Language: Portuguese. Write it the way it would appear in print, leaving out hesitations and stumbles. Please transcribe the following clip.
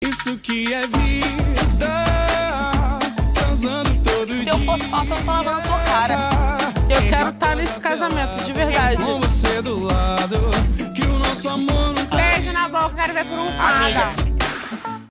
Isso que é vida, transando todo dia. Se eu fosse falsa, eu não falava na tua cara. Eu quero estar nesse casamento, de verdade. Com você do lado, que o nosso amor não... Beijo na boca, quero ver por um fada.